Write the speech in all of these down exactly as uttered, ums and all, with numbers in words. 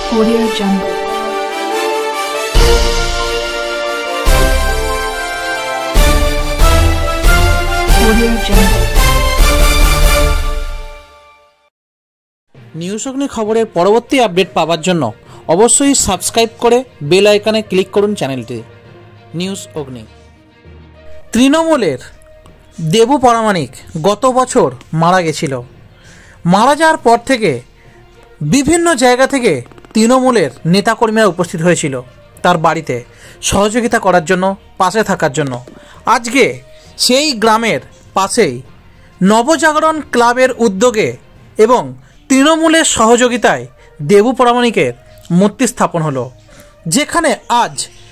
Audio Jungle. Audio Jungle. News Agni খবরের পরবর্তী update পাওয়ার জন্য অবশ্যই সাবস্ক্রাইব করে বেল আইকনে ক্লিক করুন চ্যানেলটি নিউজ অগ্নি। তৃণমূলের দেবু পরামানিক গত বছর মারা গেছিল। মারা যাওয়ার পর থেকে বিভিন্ন জায়গা থেকে তৃণমূলের নেতাকর্মীরা উপস্থিত হয়েছিল তার বাড়িতে সহযোগিতা করার জন্য, পাশে থাকার জন্য। আজকে সেই গ্রামের পাশেই নবজাগরণ ক্লাবের উদ্যোগে এবং তৃণমূলের সহযোগিতায় দেবু পরামানিকের মূর্তি স্থাপন হলো, যেখানে আজ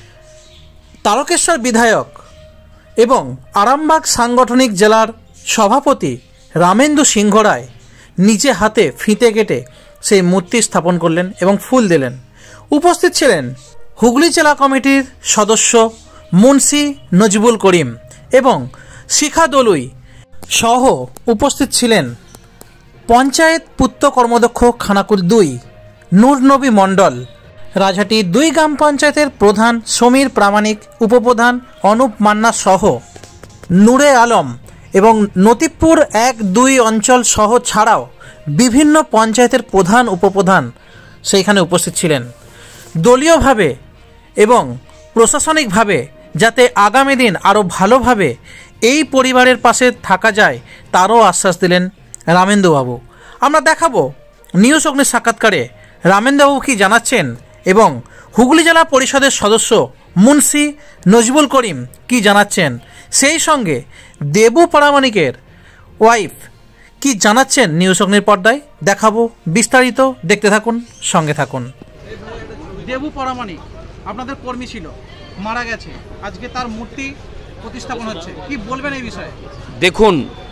তারকেশ্বর বিধায়ক এবং আরামবাগ সাংগঠনিক জেলার সভাপতি রামেন্দু সিংহ রায় নিজে হাতে ফিতে কেটে সেই মূর্তি স্থাপন করলেন এবং ফুল দিলেন। উপস্থিত ছিলেন হুগলি জেলা কমিটির সদস্য মুন্সি নজিবুল করিম এবং শিখা দলুই সহ উপস্থিত ছিলেন পঞ্চায়েত পূর্ত কর্মদক্ষ খানাকুল দুই নূর নবী মণ্ডল, রাজহাটি দুই গ্রাম পঞ্চায়েতের প্রধান সমীর প্রামাণিক, উপপ্রধান অনুপ মান্না সহ নূরে আলম এবং নতিপুর এক দুই অঞ্চল সহ ছাড়াও বিভিন্ন পঞ্চায়েতের প্রধান উপপ্রধান সেইখানে উপস্থিত ছিলেন। দলীয়ভাবে এবং প্রশাসনিকভাবে যাতে আগামী দিন আরও ভালোভাবে এই পরিবারের পাশে থাকা যায় তারও আশ্বাস দিলেন রামেন্দুবাবু। আমরা দেখাবো নিউজ অগ্নির সাক্ষাৎকারে রামেন্দুবাবু কী জানাচ্ছেন এবং হুগলি জেলা পরিষদের সদস্য মুন্সি নজিবুল করিম কি জানাচ্ছেন, সেই সঙ্গে দেবু পরামানিকের ওয়াইফ কি জানাচ্ছেন নিউজ অগ্নির পর্দায় দেখাবো বিস্তারিত। দেখতে থাকুন, সঙ্গে থাকুন। দেবু পরামানিক আপনাদের কর্মী ছিল, মারা গেছে, আজকে তার মূর্তি প্রতিস্থাপন হচ্ছে, কি বলবেন এই বিষয়ে? দেখুন,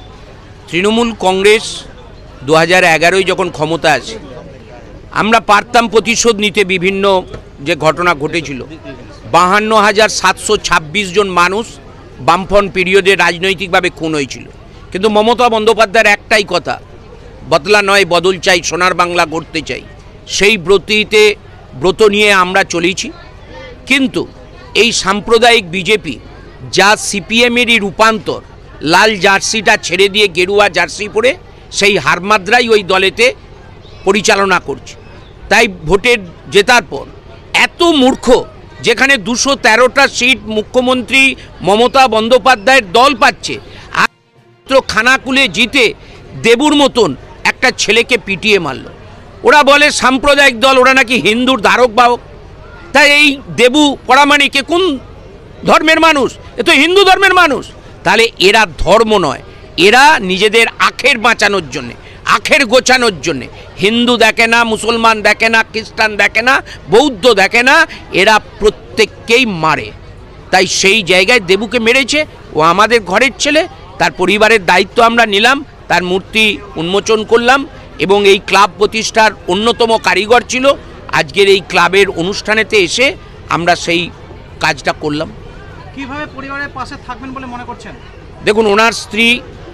তৃণমূল কংগ্রেস দু হাজার এগারোয় যখন ক্ষমতা আসে আমরা পারতাম প্রতিশোধ নিতে। বিভিন্ন যে ঘটনা ঘটেছিল, বাহান্ন হাজার সাতশো ছাব্বিশ জন মানুষ বামফ্রন্ট পিরিয়ডে রাজনৈতিকভাবে খুন হয়েছিল, কিন্তু মমতা বন্দ্যোপাধ্যায়ের একটাই কথা, বদলা নয় বদল চাই, সোনার বাংলা গড়তে চাই। সেই ব্রতিতে ব্রত নিয়ে আমরা চলেছি। কিন্তু এই সাম্প্রদায়িক বিজেপি যা সিপিএমেরই রূপান্তর, লাল জার্সিটা ছেড়ে দিয়ে গেরুয়া জার্সি পরে সেই হারমাদ্রাই ওই দলেতে পরিচালনা করছে। তাই ভোটের জেতার পর এত মূর্খ, যেখানে দুশো তেরোটা সিট মুখ্যমন্ত্রী মমতা বন্দ্যোপাধ্যায়ের দল পাচ্ছে, আর খানাকুলে জিতে দেবুর মতন একটা ছেলেকে পিটিয়ে মারল। ওরা বলে সাম্প্রদায়িক দল, ওরা নাকি হিন্দুর ধারক বাহক। তাই এই দেবু পরামানিকে কোন ধর্মের মানুষ? এ তো হিন্দু ধর্মের মানুষ। তাহলে এরা ধর্ম নয়, এরা নিজেদের আখের বাঁচানোর জন্যে, আখের গোছানোর জন্যে হিন্দু দেখে না, মুসলমান দেখে না, খ্রিস্টান দেখে না, বৌদ্ধ দেখে না, এরা প্রত্যেককেই মারে। তাই সেই জায়গায় দেবুকে মেরেছে। ও আমাদের ঘরের ছেলে, তার পরিবারের দায়িত্ব আমরা নিলাম, তার মূর্তি উন্মোচন করলাম এবং এই ক্লাব প্রতিষ্ঠার অন্যতম কারিগর ছিল। আজকের এই ক্লাবের অনুষ্ঠানেতে এসে আমরা সেই কাজটা করলাম। কিভাবে পরিবারের পাশে থাকবেন বলে মনে করছেন? দেখুন, ওনার স্ত্রী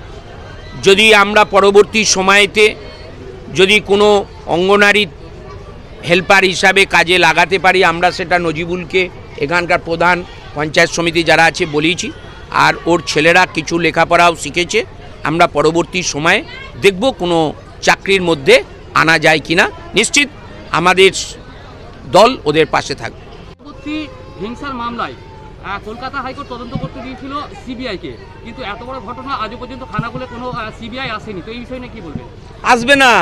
যদি আমরা পরবর্তী সময়েতে যদি কোনো অঙ্গনারী হেল্পার হিসাবে কাজে লাগাতে পারি, আমরা সেটা নজিবুলকে, এখানকার প্রধান পঞ্চায়েত সমিতি যারা আছে বলেছি, আর ওর ছেলেরা কিছু লেখাপড়াও শিখেছে। আমরা পরবর্তী সময়ে দেখব কোনো চাকরির মধ্যে আনা যায় কিনা। নিশ্চিত আমাদের দল ওদের পাশে থাকবে। হিংসার মামলায় কলকাতা হাইকোর্ট তদন্ত করতে দিয়েছিল সিবিআইকে, কিন্তু এত বড় ঘটনা আজও পর্যন্ত খানাকুলে কোনো সিবিআই আসেনি, তো এই বিষয়ে নিয়ে কী বলবেন? আসবে না,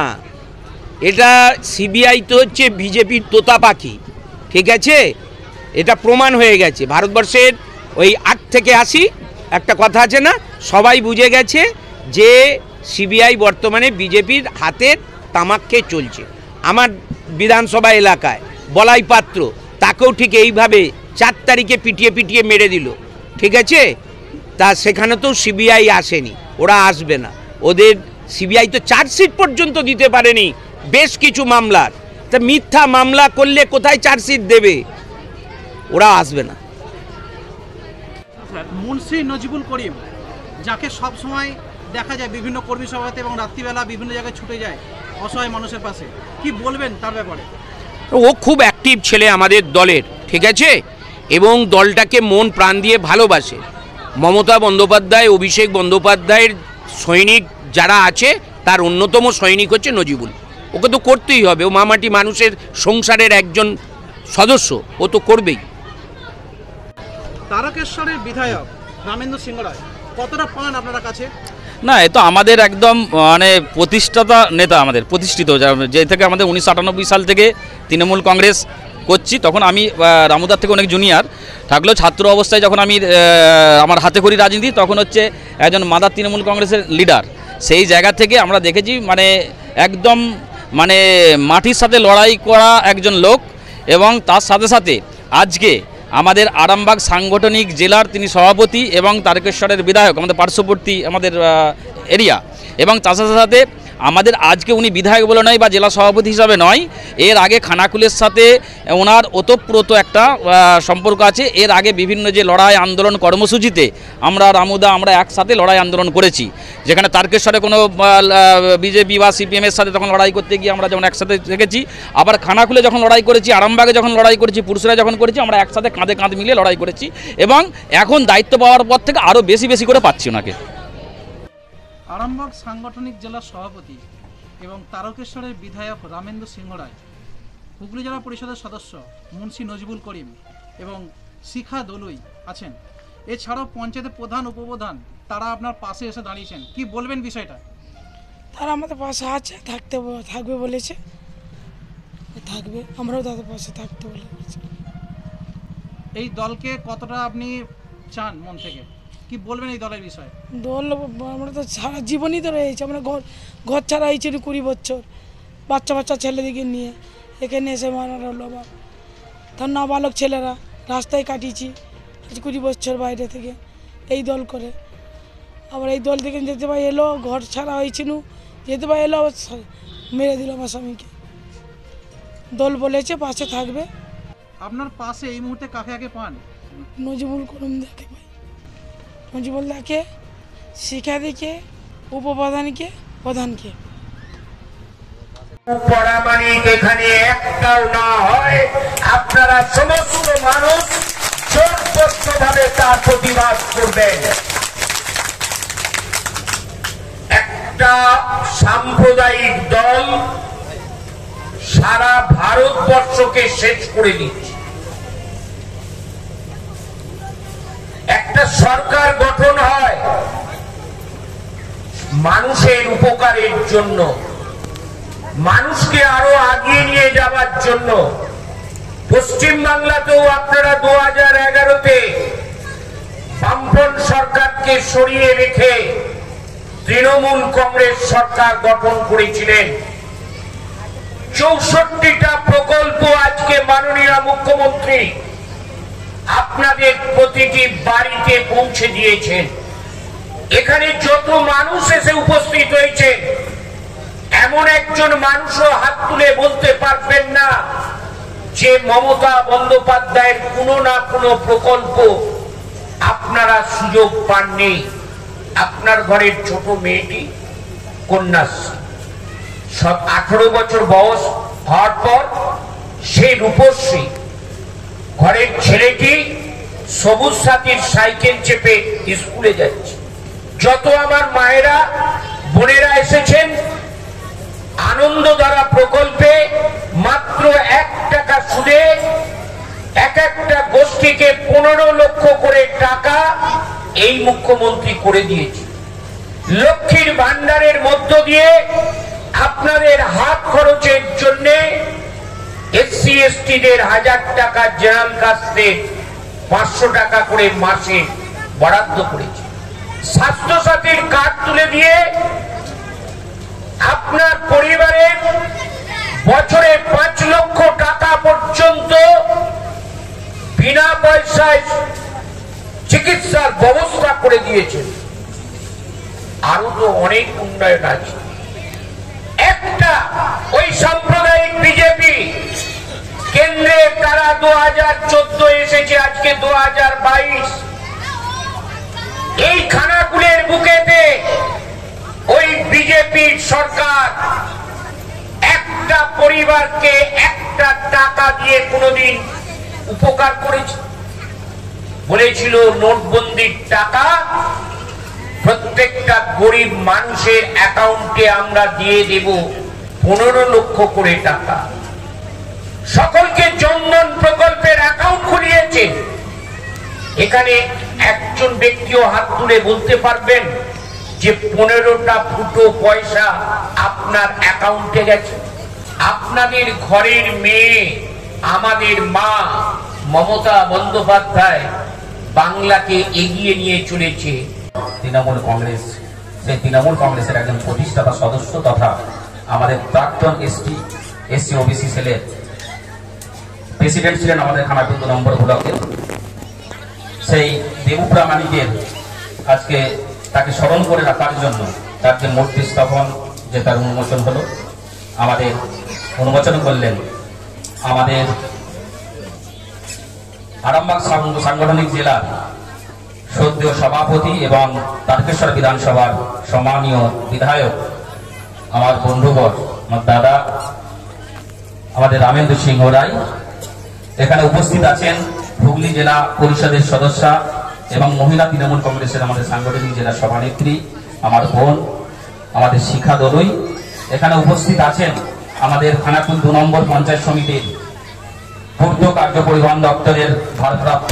এটা সিবিআই তো হচ্ছে বিজেপির তোতা পাখি, ঠিক আছে? এটা প্রমাণ হয়ে গেছে। ভারতবর্ষের ওই আট থেকে আশি একটা কথা আছে না, সবাই বুঝে গেছে যে সিবিআই বর্তমানে বিজেপির হাতের তামাক খেয়ে চলছে। আমার বিধানসভা এলাকায় বলাই পাত্র, তাকেও ঠিক এইভাবে চার তারিখে পিটিয়ে পিটিয়ে মেরে দিল, ঠিক আছে? তা সেখানে তো সিবিআই আসেনি, ওরা আসবে না। ওদের সিবিআই তো চার্জশিট পর্যন্ত দিতে পারেনি বেশ কিছু মামলার। তা মিথ্যা মামলা করলে কোথায় চার্জশিট দেবে? ওরা আসবে না। মুন্সি নজিবুল করিম, যাকে সব সময় দেখা যায় বিভিন্ন কর্মী সভাতে এবং রাত্রিবেলা বিভিন্ন জায়গায় ছুটে যায় অসহায় মানুষের পাশে, কি বলবেন তার ব্যাপারে? ও খুব অ্যাক্টিভ ছেলে আমাদের দলের, ঠিক আছে, এবং দলটাকে মন প্রাণ দিয়ে ভালোবাসে। মমতা বন্দ্যোপাধ্যায়, অভিষেক বন্দ্যোপাধ্যায়ের সৈনিক যারা আছে তার অন্যতম সৈনিক হচ্ছে নজিবুল। ওকে তো করতেই হবে, ও মামাটি মানুষের সংসারের একজন সদস্য, ও তো করবেই। তারকেশ্বরের বিধায়ক রামেন্দ্র সিংহ রায় কতটা পান আপনার কাছে? না, এ তো আমাদের একদম মানে প্রতিষ্ঠাতা নেতা, আমাদের প্রতিষ্ঠিত, যে থেকে আমাদের উনিশশো আটানব্বই সাল থেকে তৃণমূল কংগ্রেস করছি। তখন আমি রামুদার থেকে অনেক জুনিয়র থাকলেও ছাত্র অবস্থায় যখন আমি আমার হাতে করি রাজনীতি, তখন হচ্ছে একজন মাদার তৃণমূল কংগ্রেসের লিডার। সেই জায়গা থেকে আমরা দেখেছি মানে একদম মানে মাটির সাথে লড়াই করা একজন লোক, এবং তার সাথে সাথে আজকে আমাদের আরামবাগ সাংগঠনিক জেলার তিনি সভাপতি এবং তারকেশ্বরের বিধায়ক, আমাদের পার্শ্ববর্তী আমাদের এরিয়া। এবং তার সাথে সাথে আমাদের আজকে উনি বিধায়ক বলে নয় বা জেলা সভাপতি হিসাবে নয়, এর আগে খানাকুলের সাথে ওনার ওতপ্রোত একটা সম্পর্ক আছে। এর আগে বিভিন্ন যে লড়াই আন্দোলন কর্মসূচিতে আমরা রামুদা আমরা একসাথে লড়াই আন্দোলন করেছি, যেখানে তারকেশ্বরে কোনো বিজেপি বা সিপিএমের সাথে তখন লড়াই করতে গিয়ে আমরা যেমন একসাথে থেকেছি, আবার খানাকুলে যখন লড়াই করেছি, আরামবাগে যখন লড়াই করেছি, পুরুষরা যখন করেছি, আমরা একসাথে কাঁধে কাঁধ মিলিয়ে লড়াই করেছি। এবং এখন দায়িত্ব পাওয়ার পর থেকে আরও বেশি বেশি করে পাচ্ছি ওনাকে। আরামবাগ সাংগঠনিক জেলার সভাপতি এবং তারকেশ্বরের বিধায়ক রামেন্দ্র সিংহ রায়, হুগলি জেলা পরিষদের সদস্য মুন্সি নজিবুল করিম এবং শিখা দলুই আছেন। এছাড়াও পঞ্চায়েতের প্রধান উপপ্রধান তারা আপনার পাশে এসে দাঁড়িয়েছেন, কি বলবেন বিষয়টা? তারা আমাদের পাশে আছে, থাকতে থাকবে বলেছে, থাকবে, আমরাও তাদের পাশে থাকতে বলেছি। এই দলকে কতটা আপনি চান মন থেকে, কি বলবেন এই দলের বিষয়ে? দল আমরা তো সারা জীবনই তো রয়েছে, আমরা ঘর ঘর ছাড়া হয়েছি কুড়ি বছর, বাচ্চা বাচ্চা ছেলেদিকে নিয়ে এখানে এসে মারা হলো আবার, তার নাবালক ছেলেরা রাস্তায় কাটিয়েছি কুড়ি বছর বাইরে থেকে এই দল করে। আবার এই দল থেকে যেতে পাই এলো, ঘর ছাড়া হয়েছিল, যেতে পাই এলো, আবার মেরে দিল আমার স্বামীকে। দল বলেছে পাশে থাকবে। আপনার পাশে এই মুহূর্তে কাকে কাকে পান? নজিবুল করিম দেখতে পাই, নজিবুল দাকে, শিখা দিকে, উপপ্রধানকে, প্রধানকে। পরামানিক এখানে একটাও না হয়, আপনারা সমস্ত মানুষ জোরবদ্ধভাবে তার প্রতিবাদ করবেন। একটা সাম্প্রদায়িক দল সারা ভারতবর্ষকে শেষ করে দিচ্ছে। একটা সরকার গঠন হয় মানুষের উপকারের জন্য, মানুষকে আরো আগিয়ে নিয়ে যাওয়ার জন্য। পশ্চিম বাংলাতেও আপনারা দু হাজার এগারোতে বামফ্রন্ট সরকারকে সরিয়ে রেখে তৃণমূল কংগ্রেস সরকার গঠন করেছিলেন। চৌষট্টিটা প্রকল্প আজকে মাননীয় মুখ্যমন্ত্রী আপনাদের প্রতিটি বাড়িতে পৌঁছে দিয়েছেন। এখানে যত মানুষ এসে উপস্থিত হয়েছে, এমন একজন মানুষও হাত তুলে বলতে পারবেন না যে মমতা বন্দ্যোপাধ্যায়ের কোনো না কোনো প্রকল্প আপনারা সুযোগ পাননি। আপনার ঘরের ছোট মেয়েটি কন্যাশ্রী, সব আঠারো বছর বয়স হওয়ার পর সেই রূপশ্রী, ঘরের ছেলেটি সবুজ সাথীর সাইকেল চেপে স্কুলে যাচ্ছে। যত আমার মায়েরা বোনেরা এসেছেন আনন্দধারা প্রকল্পে মাত্র এক টাকা সুদে এক একটা গোষ্ঠীকে পনেরো লক্ষ করে টাকা এই মুখ্যমন্ত্রী করে দিয়েছে। লক্ষ্মীর ভান্ডারের মধ্য দিয়ে আপনাদের হাত খরচের জন্য এসসি এসটিদের হাজার টাকা, জেনারেল কাস্টদের পাঁচশো টাকা করে মাসে বরাদ্দ করেছে। স্বাস্থ্য সাথীর কার্ড তুলে দিয়ে আপনার পরিবারের বছরে পাঁচ লক্ষ টাকা পর্যন্ত বিনা পয়সায় চিকিৎসার ব্যবস্থা করে দিয়েছেন। আরো তো অনেক উন্নয়ন আছে। একটা ওই সাম্প্রদায়িক বিজেপি কেন্দ্রে তারা দু হাজার চোদ্দ এসেছে, আজকে দু হাজার বাইশ। এই খানাকুলের বুকেতে ওই বিজেপির সরকার একটা পরিবারকে একটা টাকা দিয়ে কোনোদিন উপকার করেছে? বলেছিল নোটবন্দির টাকা প্রত্যেকটা গরিব মানুষের অ্যাকাউন্টে আমরা দিয়ে দেব পনেরো লক্ষ করে টাকা। সকলকে জনধন প্রকল্পের অ্যাকাউন্ট খুলিয়েছে। এখানে একজন ব্যক্তিও হাত তুলে বলতে পারবেন যে পনেরোটা ফুটো পয়সা আপনার অ্যাকাউন্টে গেছে? আপনাদের ঘরের মেয়ে, আমাদের মা মমতা বন্দ্যোপাধ্যায় বাংলাকে এগিয়ে নিয়ে চলেছে। তৃণমূল কংগ্রেস, সেই তৃণমূল কংগ্রেসের একজন প্রতিষ্ঠাতা সদস্য তথা আমাদের প্রাক্তন এসটি এসসি ওবিসি সেলের প্রেসিডেন্ট ছিলেন আমাদের খানাকুল দু নম্বর ব্লকের। সেই দেবু প্রামাণিকের আজকে তাকে স্মরণ করে রাখার জন্য তার যে মূর্তি স্থাপন, যে তার উন্মোচন হলো, আমাদের উন্মোচন করলেন আমাদের আরামবাগ সাংগঠনিক জেলার সদ্য সভাপতি এবং তারকেশ্বর বিধানসভার সম্মানীয় বিধায়ক, আমার বন্ধুবর, আমার দাদা, আমাদের রামেন্দ্র সিংহ রায়। এখানে উপস্থিত আছেন হুগলি জেলা পরিষদের সদস্যা এবং মহিলা তৃণমূল কংগ্রেসের আমাদের সাংগঠনিক জেলা সভানেত্রী আমার বোন, আমাদের শিখা দলুই। এখানে উপস্থিত আছেন আমাদের খানাকুল দু নম্বর পঞ্চায়েত সমিতির পূর্ত কার্য পরিবহন দপ্তরের ভারপ্রাপ্ত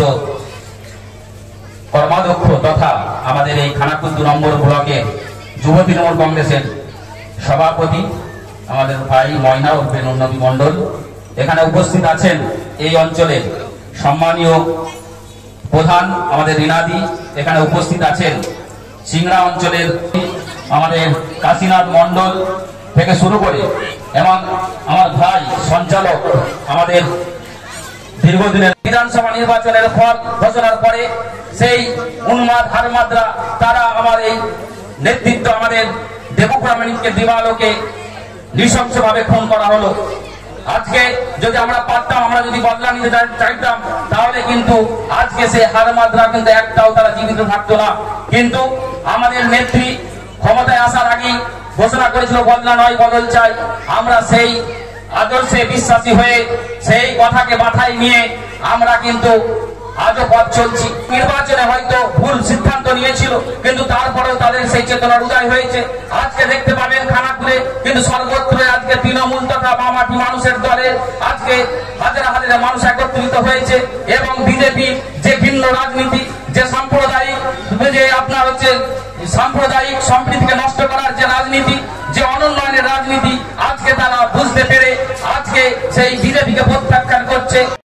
কর্মাধ্যক্ষ তথা আমাদের এই খানাকুল দু নম্বর ব্লকের যুব তৃণমূল কংগ্রেসের সভাপতি আমাদের ভাই ময়না উর্ফে নবী মণ্ডল। এখানে উপস্থিত আছেন এই অঞ্চলের সম্মানীয় প্রধান আমাদের রিনাদি। এখানে উপস্থিত আছেন সিংড়া অঞ্চলের আমাদের কাশীনাথ মণ্ডল থেকে শুরু করে এবং আমার ভাই সঞ্চালক আমাদের দীর্ঘদিনের বিধানসভা নির্বাচনের ফল ঘোষণার পরে সেই উন্মাদ হারমাদ্রা তারা আমার এই নেতৃত্ব আমাদের দেবু প্রামাণিককে দিবালোকে নৃশংসভাবে খুন করা হলো। আজকে যদি আমরা পারতাম, আমরা যদি বদলা নিতে চাইতাম, তাহলে কিন্তু আজকে সেই হারমাদ্রা কিন্তু একটাও তারা জীবিত থাকতো না। কিন্তু আমাদের নেত্রী ক্ষমতায় আসার আগেই ঘোষণা করেছিল বদলা নয় বদল চাই। আমরা সেই আদর্শে বিশ্বাসী হয়ে সেই কথাকে মাথায় নিয়ে আমরা কিন্তু আজও পথ চলছি। নির্বাচনে হয়তো ভুল সিদ্ধান্ত নিয়েছিল, কিন্তু তারপরেও তাদের সেই চেতনার উদয় হয়েছে। আজকে দেখতে পাবেন খানাকুলে কিন্তু সর্বত্র আজকে তৃণমূল তথা বামাটি মানুষের দলে আজকে হাজার হাজার মানুষ একত্রিত হয়েছে এবং বিজেপি যে ভিন্ন রাজনীতি, যে সাম্প্রদায়িক, যে আপনার হচ্ছে সাম্প্রদায়িক সম্প্রীতিকে নষ্ট করার যে রাজনীতি, যে অনুন্নয়নের রাজনীতি, আজকে তারা বুঝতে পেরে আজকে সেই বিজেপিকে প্রত্যাখ্যান করছে।